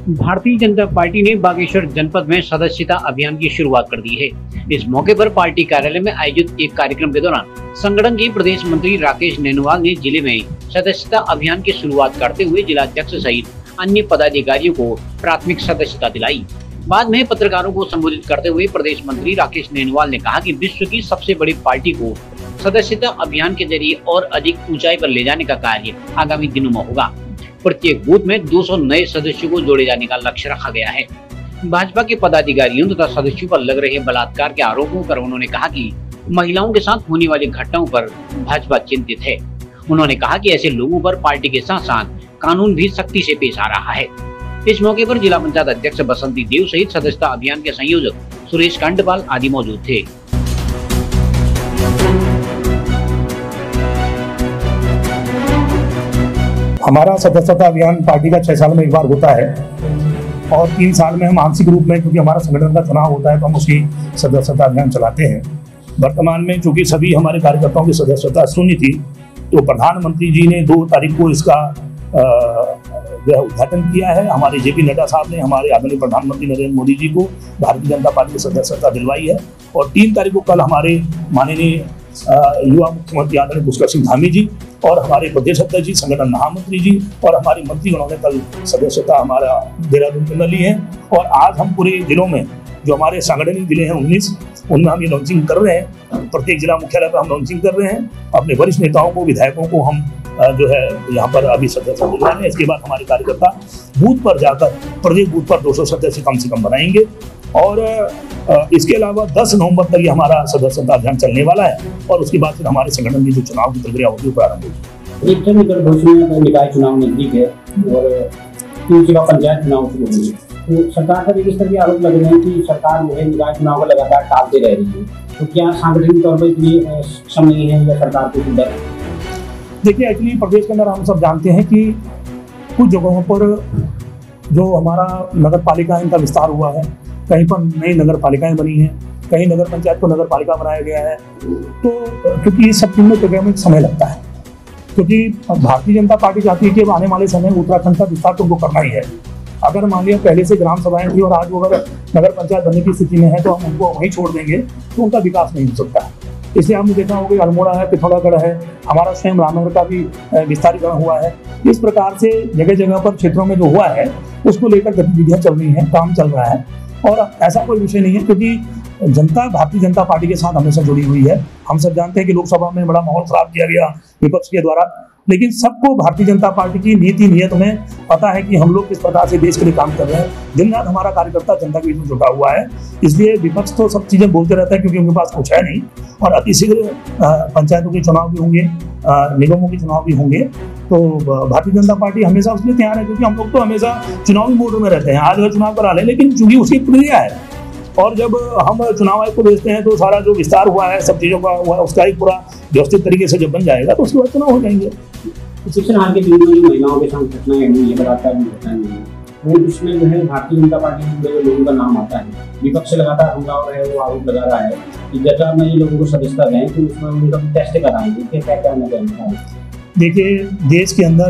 Bharatiya Janata party ने बागेश्वर जनपद में सदस्यता अभियान की शुरुआत कर दी है। इस मौके पर पार्टी कार्यालय में आयोजित एक कार्यक्रम के दौरान संगठन के प्रदेश मंत्री राकेश नैनवाल ने जिले में सदस्यता अभियान की शुरुआत करते हुए जिलाध्यक्ष सहित अन्य पदाधिकारियों को प्राथमिक सदस्यता दिलाई। बाद में पत्रकारों को संबोधित करते हुए प्रदेश मंत्री राकेश नैनवाल ने कहा कि विश्व की सबसे बड़ी पार्टी को सदस्यता अभियान के जरिए और अधिक ऊंचाई पर ले जाने का कार्य आगामी दिनों में होगा। प्रत्येक बूथ में 200 नए सदस्यों को जोड़े जाने का लक्ष्य रखा गया है। भाजपा के पदाधिकारियों तथा सदस्यों पर लग रहे बलात्कार के आरोपों पर उन्होंने कहा कि महिलाओं के साथ होने वाली घटनाओं पर भाजपा चिंतित है। उन्होंने कहा कि ऐसे लोगों पर पार्टी के साथ साथ कानून भी सख्ती से पेश आ रहा है। इस मौके पर जिला पंचायत अध्यक्ष बसंती देव सहित सदस्यता अभियान के संयोजक सुरेश कांडपाल आदि मौजूद थे। हमारा सदस्यता अभियान पार्टी का 6 साल में एक बार होता है और 3 साल में हम आंशिक रूप में, क्योंकि हमारा संगठन का चुनाव होता है तो हम उसकी सदस्यता अभियान चलाते हैं। वर्तमान में चूंकि सभी हमारे कार्यकर्ताओं की सदस्यता शून्य थी, तो प्रधानमंत्री जी ने 2 तारीख को इसका उद्घाटन किया है। हमारे जेपी नड्डा साहब ने हमारे आदरणीय प्रधानमंत्री नरेंद्र मोदी जी को भारतीय जनता पार्टी की सदस्यता दिलवाई है और 3 तारीख को कल हमारे माननीय युवा मुख्यमंत्री आदरणीय पुष्कर सिंह धामी जी और हमारे प्रदेश अध्यक्ष जी, संगठन महामंत्री जी और हमारे मंत्रीगणों ने कल सदस्यता हमारा देहरादून के अंदर ली है। और आज हम पूरे जिलों में, जो हमारे सांगठनिक जिले हैं 19, उनमें हम ये लॉन्चिंग कर रहे हैं। प्रत्येक जिला मुख्यालय पर हम लॉन्चिंग कर रहे हैं। अपने वरिष्ठ नेताओं को, विधायकों को हम जो है यहाँ पर अभी सदस्यता दिलवा रहे हैं। इसके बाद हमारे कार्यकर्ता बूथ पर जाकर प्रत्येक बूथ पर 200 सदस्य कम से कम बनाएंगे और इसके अलावा 10 नवंबर तक ये हमारा सदस्यता अभियान चलने वाला है और उसके बाद फिर हमारे संगठन की जो चुनाव की प्रक्रिया होगी वो प्रारंभ होगी। निकाय चुनाव नजदीक है और 3 जगह पंचायत चुनाव शुरू होंगे, तो सरकार पर इस तरह के आरोप लग रहे हैं कि सरकार जो है निकाय चुनाव को लगातार टालते रह रही है, तो क्या सांगठनिक तौर पर इतनी सक्षम नहीं है या सरकार को डर? देखिए, एक्चुअली प्रदेश के अंदर हम सब जानते हैं कि कुछ जगहों पर जो हमारा नगर पालिका इनका विस्तार हुआ है, कहीं पर नई नगर पालिकाएं बनी हैं, कहीं नगर पंचायत को नगर पालिका बनाया गया है। तो क्योंकि इस सब चीज़ में प्रक्रिया में समय लगता है, क्योंकि भारतीय जनता पार्टी चाहती है कि आने वाले समय में उत्तराखंड का विस्तार तो उनको करना ही है। अगर मान लिया पहले से ग्राम सभाएं थी और आज वो अगर नगर पंचायत बनने की स्थिति में है तो हम उनको वहीं छोड़ देंगे तो उनका विकास नहीं हो सकता है। इसलिए हमने देखा होगा कि अल्मोड़ा है, पिथौरागढ़ है, हमारा स्वयं रामनगर का भी विस्तारीकरण हुआ है। इस प्रकार से जगह जगह पर क्षेत्रों में जो हुआ है उसको लेकर गतिविधियां चल रही हैं, काम चल रहा है और ऐसा कोई विषय नहीं है, क्योंकि जनता भारतीय जनता पार्टी के साथ हमेशा जुड़ी हुई है। हम सब जानते हैं कि लोकसभा में बड़ा माहौल खराब किया गया विपक्ष के द्वारा, लेकिन सबको भारतीय जनता पार्टी की नीति नियत में पता है कि हम लोग किस प्रकार से देश के लिए काम कर रहे हैं। दिन रात हमारा कार्यकर्ता जनता के बीच में जुटा हुआ है। इसलिए विपक्ष तो सब चीजें बोलते रहता है क्योंकि उनके पास कुछ है नहीं और अतिशीघ्र पंचायतों के चुनाव भी होंगे, निगमों के चुनाव भी होंगे। तो भारतीय जनता पार्टी हमेशा उसके लिए तैयार है, क्योंकि हम लोग तो हमेशा चुनावी मोड में रहते हैं। आज अगर चुनाव करा लें, लेकिन चूंकि उसकी प्रक्रिया है और जब हम चुनाव आयोग को भेजते हैं तो सारा जो विस्तार हुआ है सब चीज़ों का हुआ, उसका एक पूरा व्यवस्थित तरीके से जब बन जाएगा तो उसके बाद चुनाव हो जाएंगे। शिक्षण हाल के दिनों में महिलाओं के साथ घटनाएं हुई है, बलात्कार की घटनाएं हुई है, वो इसमें जो है भारतीय जनता पार्टी के लोगों का नाम आता है। विपक्ष लगातार हमला हो रहा है, वो आरोप लगा रहा है कि जब में ये लोगों को सदस्यता दें तो उसमें उनका टेस्ट कराएंगे। क्या कहना चाहिए? देखिए, देश के अंदर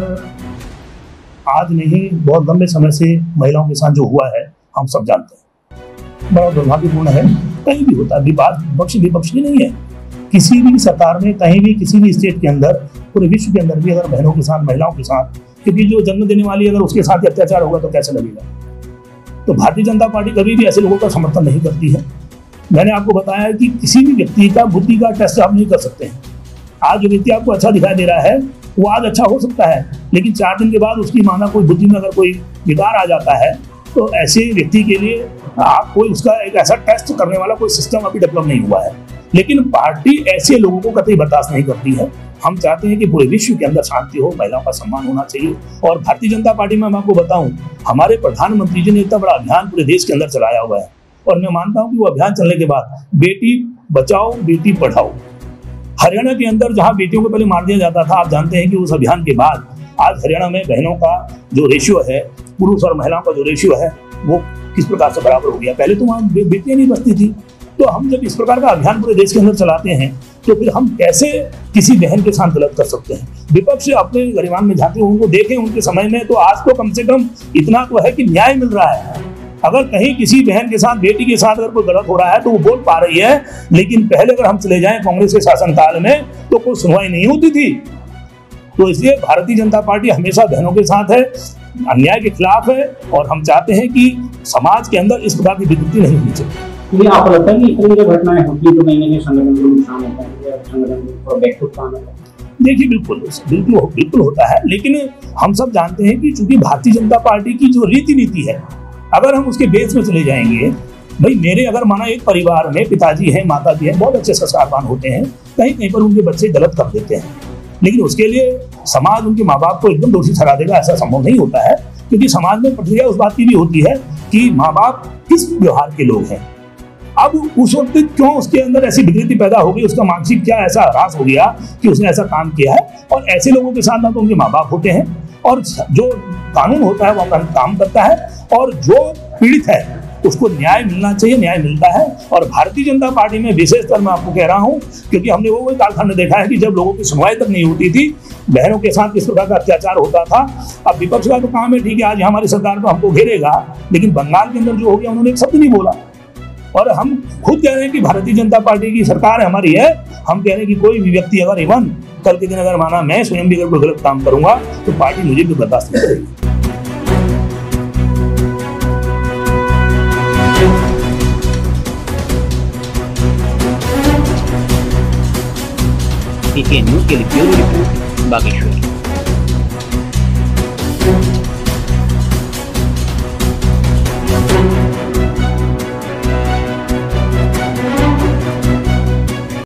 आज नहीं बहुत लंबे समय से महिलाओं के साथ जो हुआ है हम सब जानते हैं, बड़ा दुर्भाग्यपूर्ण है। कहीं भी होता है, विपक्ष भी नहीं है। किसी भी सरकार में, कहीं भी, किसी भी स्टेट के अंदर, पूरे विश्व के अंदर भी अगर बहनों के साथ, महिलाओं के साथ, क्योंकि जो जन्म देने वाली अगर उसके साथ अत्याचार होगा तो कैसे लगेगा? तो भारतीय जनता पार्टी कभी भी ऐसे लोगों का समर्थन नहीं करती है। मैंने आपको बताया है कि किसी भी व्यक्ति का बुद्धि का टेस्ट आप नहीं कर सकते हैं। आज जो व्यक्ति आपको अच्छा दिखाई दे रहा है वो आज अच्छा हो सकता है, लेकिन 4 दिन के बाद उसकी माना कोई बुद्धि में अगर कोई विकार आ जाता है तो ऐसे व्यक्ति के लिए आप कोई उसका एक ऐसा टेस्ट करने वाला कोई सिस्टम अभी डेवलप नहीं हुआ है। लेकिन पार्टी ऐसे लोगों को कतई बर्दाश्त नहीं करती है। हम चाहते हैं कि पूरे विश्व के अंदर शांति हो, महिलाओं का सम्मान होना चाहिए। और भारतीय जनता पार्टी में मैं आपको बताऊं, हमारे प्रधानमंत्री जी ने इतना बड़ा अभियान पूरे देश के अंदर चलाया हुआ है और मैं मानता हूं कि वो अभियान चलने के बाद बेटी बचाओ बेटी पढ़ाओ, हरियाणा के अंदर जहां बेटियों को पहले मार दिया जाता था, आप जानते हैं कि उस अभियान के बाद आज हरियाणा में बहनों का जो रेशियो है, पुरुष और महिलाओं का जो रेशियो है, वो किस प्रकार से बराबर हो गया। पहले तो वहाँ बेटियां नहीं बचती थी। तो हम जब इस प्रकार का अभियान पूरे देश के अंदर चलाते हैं तो फिर हम कैसे किसी बहन के साथ गलत कर सकते हैं? विपक्ष अपने गरिमान में झांके, उनको देखें उनके समय में, तो आज तो कम से कम इतना तो है कि न्याय मिल रहा है। अगर कहीं किसी बहन के साथ, बेटी के साथ अगर कोई गलत हो रहा है तो वो बोल पा रही है, लेकिन पहले अगर हम चले जाएं कांग्रेस के शासनकाल में तो कोई सुनवाई नहीं होती थी। तो इसलिए भारतीय जनता पार्टी हमेशा बहनों के साथ है, अन्याय के खिलाफ है, और हम चाहते हैं कि समाज के अंदर इस प्रकार की विकृति नहीं होनी चाहिए। ये आपको लगता है कि इतनी जो घटनाएं होती है तो कहीं ना कहीं संगठन को नुकसान होता है या संगठन को बैकफुट होता है? देखिए, बिल्कुल होता है, लेकिन हम सब जानते हैं कि चूंकि भारतीय जनता पार्टी की जो रीति नीति है, अगर हम उसके बेस में चले जाएंगे, भाई मेरे अगर माना एक परिवार में पिताजी हैं, माताजी हैं, बहुत अच्छे संस्कारवान होते हैं, कहीं कहीं पर उनके बच्चे गलत कर देते हैं, लेकिन उसके लिए समाज उनके माँ बाप को एकदम दोषी ठहरा देगा, ऐसा संभव नहीं होता है। क्योंकि समाज में प्रक्रिया उस बात की भी होती है कि माँ बाप किस व्यवहार के लोग हैं। अब उस वक्त क्यों उसके अंदर ऐसी विकृति पैदा हो गई, उसका मानसिक क्या ऐसा ह्रास हो गया कि उसने ऐसा काम किया है, और ऐसे लोगों के साथ ना तो उनके माँ बाप होते हैं, और जो कानून होता है वो अपना काम करता है, और जो पीड़ित है उसको न्याय मिलना चाहिए, न्याय मिलता है। और भारतीय जनता पार्टी में विशेषकर मैं आपको कह रहा हूँ, क्योंकि हमने वो कालखंड देखा है कि जब लोगों की सुनवाई तक नहीं होती थी, बहनों के साथ किस प्रकार का अत्याचार होता था। अब विपक्ष का तो काम है, ठीक है, आज हमारी सरकार तो हमको घेरेगा, लेकिन बंगाल के अंदर जो हो गया उन्होंने एक शब्द नहीं बोला। और हम खुद कह रहे हैं कि भारतीय जनता पार्टी की सरकार हमारी है, हम कह रहे हैं कि कोई भी व्यक्ति अगर इवन कल के दिन अगर माना मैं स्वयं भी अगर कोई गलत काम करूंगा तो पार्टी मुझे भी बर्दाश्त नहीं करेगी। PK न्यूज़ के लिए ब्यूरो रिपोर्ट बागेश्वर।